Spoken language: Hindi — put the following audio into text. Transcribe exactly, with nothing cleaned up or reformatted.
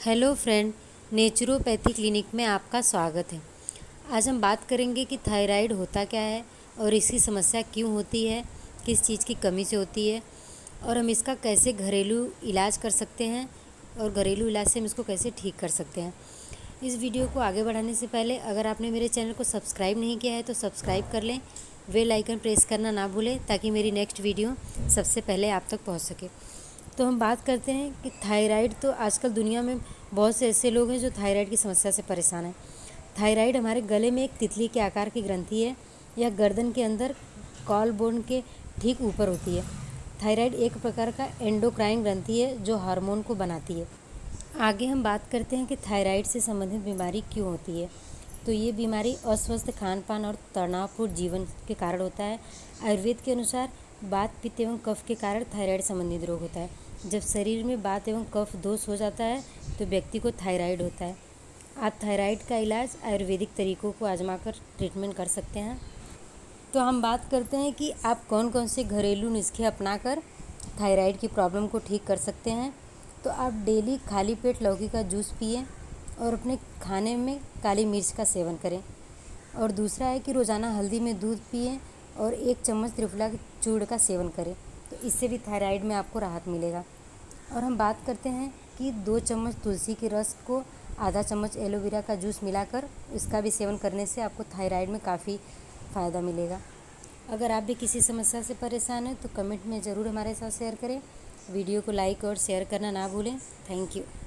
हेलो फ्रेंड, नेचुरोपैथी क्लिनिक में आपका स्वागत है। आज हम बात करेंगे कि थायराइड होता क्या है और इसकी समस्या क्यों होती है, किस चीज़ की कमी से होती है और हम इसका कैसे घरेलू इलाज कर सकते हैं और घरेलू इलाज से हम इसको कैसे ठीक कर सकते हैं। इस वीडियो को आगे बढ़ाने से पहले अगर आपने मेरे चैनल को सब्सक्राइब नहीं किया है तो सब्सक्राइब कर लें, बेल आइकन प्रेस करना ना भूलें ताकि मेरी नेक्स्ट वीडियो सबसे पहले आप तक पहुँच सके। तो हम बात करते हैं कि थायराइड तो आजकल दुनिया में बहुत से ऐसे लोग हैं जो थायराइड की समस्या से परेशान हैं। थायराइड हमारे गले में एक तितली के आकार की ग्रंथि है। यह गर्दन के अंदर कॉल बोन के ठीक ऊपर होती है। थायराइड एक प्रकार का एंडोक्राइन ग्रंथि है जो हार्मोन को बनाती है। आगे हम बात करते हैं कि थायराइड से संबंधित बीमारी क्यों होती है। तो ये बीमारी अस्वस्थ खान पान और तनावपूर्ण जीवन के कारण होता है। आयुर्वेद के अनुसार वात पित्त एवं कफ के कारण थायराइड संबंधित रोग होता है। जब शरीर में वात एवं कफ दोष हो जाता है तो व्यक्ति को थायराइड होता है। आप थायराइड का इलाज आयुर्वेदिक तरीकों को आजमाकर ट्रीटमेंट कर सकते हैं। तो हम बात करते हैं कि आप कौन कौन से घरेलू नुस्खे अपनाकर थायराइड की प्रॉब्लम को ठीक कर सकते हैं। तो आप डेली खाली पेट लौकी का जूस पिए और अपने खाने में काली मिर्च का सेवन करें। और दूसरा है कि रोज़ाना हल्दी में दूध पिए और एक चम्मच त्रिफला के चूर्ण का सेवन करें, तो इससे भी थायराइड में आपको राहत मिलेगा। और हम बात करते हैं कि दो चम्मच तुलसी के रस को आधा चम्मच एलोवेरा का जूस मिलाकर इसका भी सेवन करने से आपको थायराइड में काफ़ी फ़ायदा मिलेगा। अगर आप भी किसी समस्या से परेशान हैं तो कमेंट में ज़रूर हमारे साथ शेयर करें। वीडियो को लाइक और शेयर करना ना भूलें। Thank you.